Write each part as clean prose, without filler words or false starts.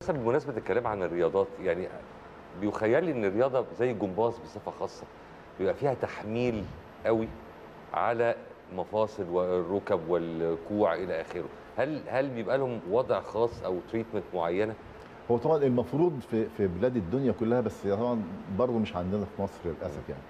بمناسبة الكلام عن الرياضات، يعني بيخيل لي ان الرياضة زي الجمباز بصفة خاصة بيبقى فيها تحميل قوي على المفاصل والركب والكوع الى اخره. هل بيبقى لهم وضع خاص او تريتمنت معينة؟ هو طبعا المفروض في بلاد الدنيا كلها، بس طبعا برضه مش عندنا في مصر للاسف يعني.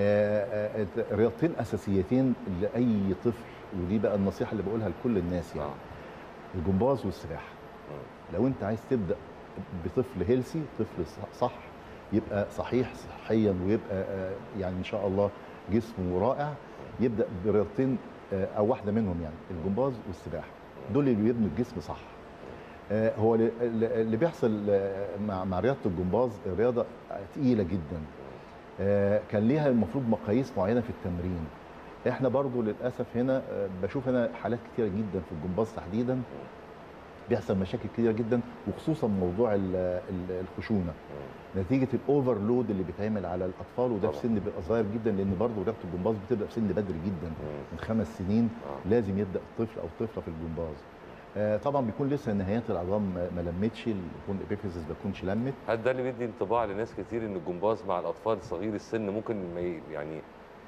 رياضتين اساسيتين لاي طفل، ودي بقى النصيحه اللي بقولها لكل الناس يعني. الجمباز والسباحه. لو انت عايز تبدا بطفل هيلسي، طفل صح، يبقى صحيح صحيا، ويبقى يعني ان شاء الله جسمه رائع، يبدا برياضتين او واحده منهم يعني الجمباز والسباحه. دول اللي بيبنوا الجسم صح. هو اللي بيحصل مع رياضه الجمباز، الرياضه تقيله جدا. كان ليها المفروض مقاييس معينه في التمرين. احنا برضو للاسف هنا بشوف هنا حالات كتيره جدا في الجمباز تحديدا بيحصل مشاكل كتيره جدا، وخصوصا موضوع الخشونه نتيجه الاوفرلود اللي بيتعمل على الاطفال، وده في سن بيبقى صغير جدا، لان برضو رياضه الجمباز بتبدا في سن بدري جدا، من 5 سنين لازم يبدا الطفل او الطفله في الجمباز. طبعا بيكون لسه نهايات العظام ما لمتش، بيكون الابيفيزيس ما بتكونش لمت. هل ده اللي بيدي انطباع لناس كتير ان الجمباز مع الاطفال صغير السن ممكن يعني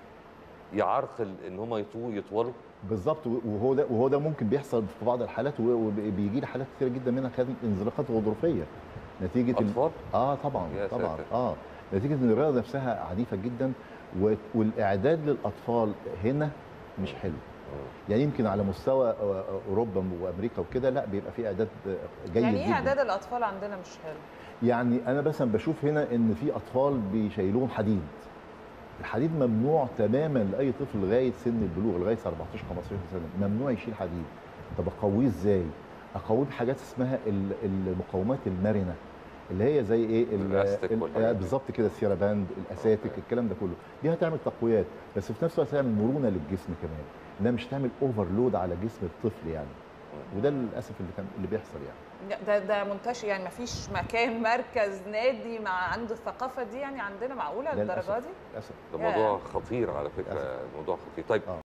يعرقل ان هم يطولوا؟ بالظبط، وهو ده ممكن بيحصل في بعض الحالات، وبيجي لي حالات كتيره جدا منها كانت انزلاقات غضروفيه نتيجه اطفال؟ طبعا يا طبعا ساتر. نتيجه ان الرياضه نفسها عنيفه جدا، والاعداد للاطفال هنا مش حلو. يعني يمكن على مستوى اوروبا وامريكا وكده لا، بيبقى في اعداد جيد يعني جدا. ايه اعداد الاطفال عندنا مش حلو؟ يعني انا مثلا بشوف هنا ان في اطفال بيشيلوهم حديد. الحديد ممنوع تماما لاي طفل لغايه سن البلوغ، لغايه 14 15 سنه ممنوع يشيل حديد. طب اقويه ازاي؟ اقويه بحاجات اسمها المقاومات المرنه، اللي هي زي ايه؟ بالظبط كده، السيراباند، الاساتك، الكلام ده كله. دي هتعمل تقويات، بس في نفس الوقت هتعمل مرونه للجسم كمان، انها مش تعمل اوفرلود على جسم الطفل يعني. وده للاسف اللي بيحصل يعني. ده منتشر يعني، ما فيش مكان مركز نادي عنده الثقافه دي يعني عندنا؟ معقوله للدرجه دي؟ للاسف ده موضوع خطير على فكره، موضوع خطير. طيب